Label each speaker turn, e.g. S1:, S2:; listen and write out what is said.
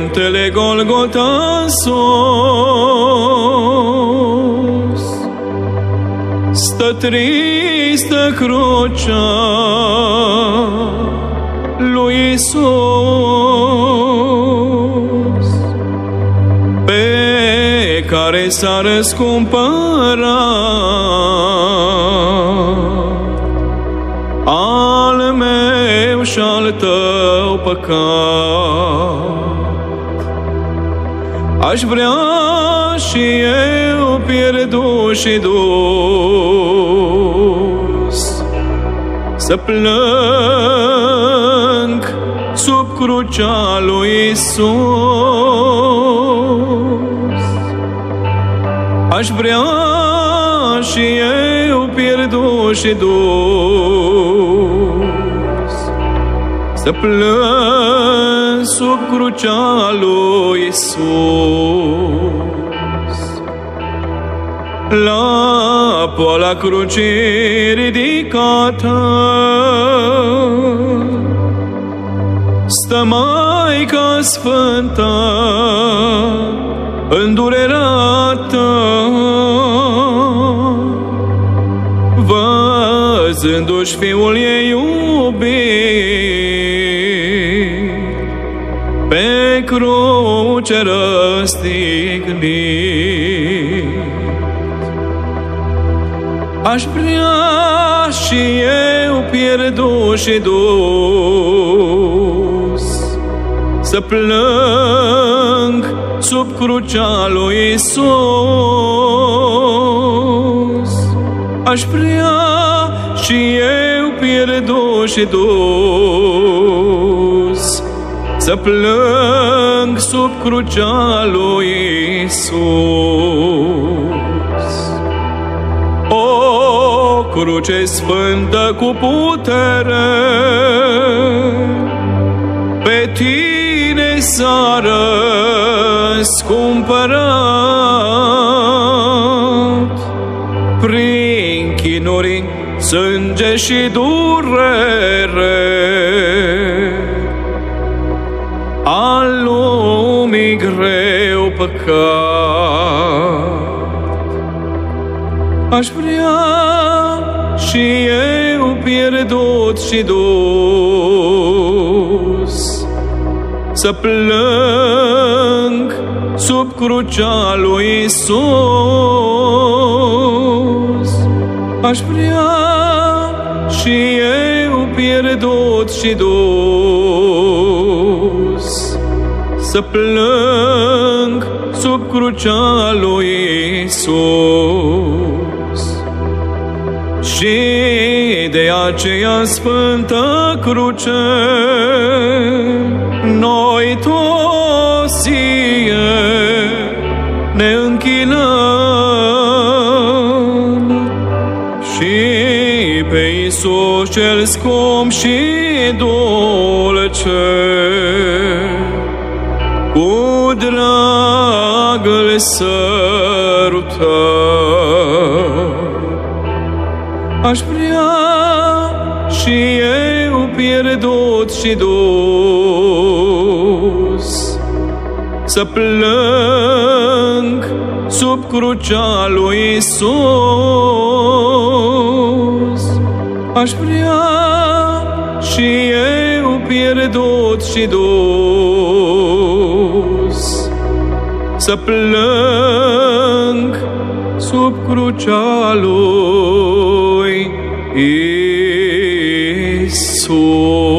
S1: muntele Golgota sus, stă tristă crucea lui Iisus, pe care s-a răscumpărat al meu și al tău păcat. Aș vrea și eu pierdut și dus să plâng sub crucea lui Iisus. Aș vrea și eu pierdut și dus să plâng sub crucea lui Iisus. La poala crucii ridicată stă Maica Sfântă îndurerată, văzându-și Fiul ei iubit pe cruce răstignit. Aș vrea și eu pierdut și dus să plâng sub crucea lui Iisus. Aș vrea și eu pierdut și dus să plâng sub crucea lui Iisus. O cruce sfântă cu putere, pe tine s-a răscumpărat prin chinuri, sânge și durere al lumii greu păcat. Aș vrea și eu pierdut și dus să plâng sub crucea lui Iisus. Aș vrea și eu pierdut și dus să plâng sub crucea lui Iisus. Și de aceea sfântă cruce noi toți ție ne închinăm și pe Iisus cel scump și dulce cu drag îl sărutăm. Aș vrea și eu pierdut și dus să plâng sub crucea lui Iisus. Aș vrea și eu pierdut și dus să plâng sub crucea lui Iisus.